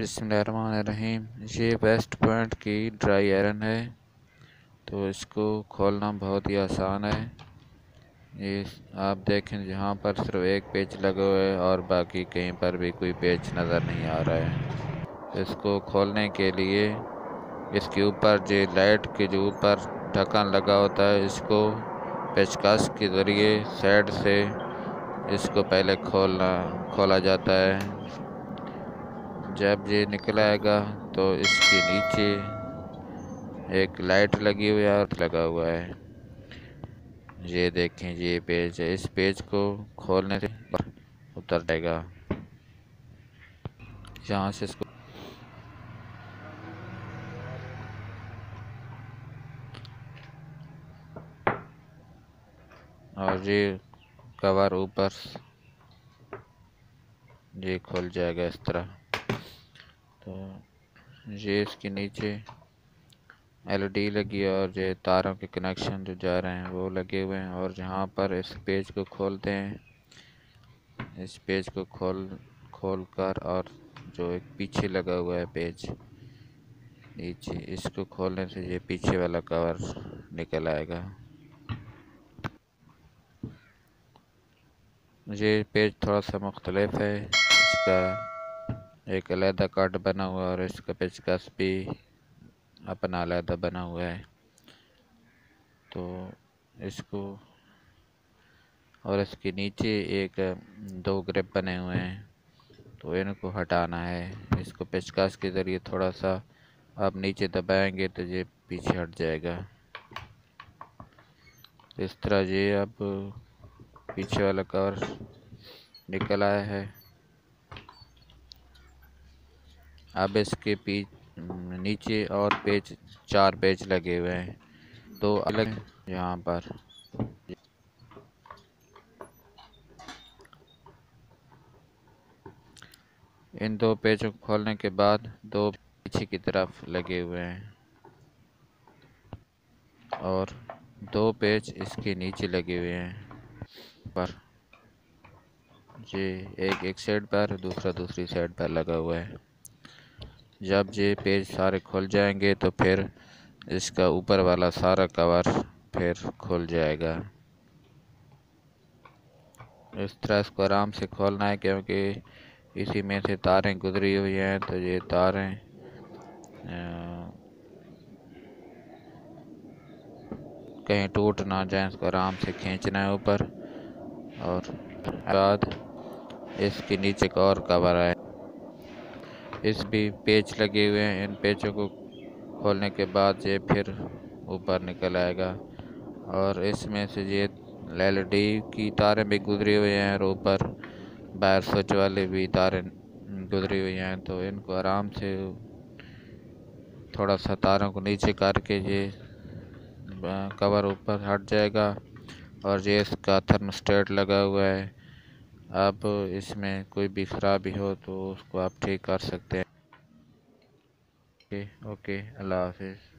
बिस्मिल्लाहिर्रहमानिर्रहीम। ये west point की ड्राई आयरन है, तो इसको खोलना बहुत ही आसान है। ये आप देखें, जहाँ पर सिर्फ एक पेच लगा हुआ है और बाकी कहीं पर भी कोई पेच नज़र नहीं आ रहा है। इसको खोलने के लिए इसके ऊपर जो लाइट के जो ऊपर ढक्कन लगा होता है, इसको पेचकस के ज़रिए साइड से इसको पहले खोला जाता है। जब ये निकल आएगा तो इसके नीचे एक लाइट लगी हुई है और लगा हुआ है। ये देखें, ये पेज है। इस पेज को खोलने से उतर जाएगा। यहाँ से इसको और ये कवर ऊपर ये खुल जाएगा इस तरह। तो ये इसके नीचे एलईडी लगी है और ये तारों के कनेक्शन जो जा रहे हैं वो लगे हुए हैं। और जहाँ पर इस पेज को खोलते हैं, इस पेज को खोल कर और जो एक पीछे लगा हुआ है पेज नीचे, इसको खोलने से ये पीछे वाला कवर निकल आएगा। ये पेज थोड़ा सा मुख्तलिफ है, इसका एक अलहदा कट बना हुआ है और इसका पेचकस भी अपना अलहदा बना हुआ है। तो इसको और इसके नीचे एक दो ग्रिप बने हुए हैं, तो इनको हटाना है। इसको पेचकस के ज़रिए थोड़ा सा आप नीचे दबाएंगे तो ये पीछे हट जाएगा। इस तरह ये अब पीछे वाला कवर निकल आया है। अब इसके नीचे और पेच 4 पेच लगे हुए हैं, दो अलग यहाँ पर। इन दो पेचों को खोलने के बाद दो पीछे की तरफ लगे हुए हैं और दो पेच इसके नीचे लगे हुए हैं पर ये एक साइड पर, दूसरा दूसरी साइड पर लगा हुआ है। जब ये पेज सारे खुल जाएंगे तो फिर इसका ऊपर वाला सारा कवर फिर खुल जाएगा। इस तरह इसको आराम से खोलना है, क्योंकि इसी में से तारें गुजरी हुई हैं, तो ये तारें कहीं टूट ना जाए। इसको आराम से खींचना है ऊपर और बाद इसके नीचे का और कवर है। इस भी पेच लगे हुए हैं, इन पेचों को खोलने के बाद ये फिर ऊपर निकल आएगा। और इसमें से ये एलईडी की तारें भी गुजरी हुई हैं और ऊपर बाहर स्विच वाले भी तारें गुजरी हुई हैं। तो इनको आराम से थोड़ा सा तारों को नीचे करके ये कवर ऊपर हट जाएगा। और ये इसका थर्मोस्टेट लगा हुआ है। अब इसमें कोई भी ख़राबी हो तो उसको आप ठीक कर सकते हैं। ओके, अल्लाह हाफिज़।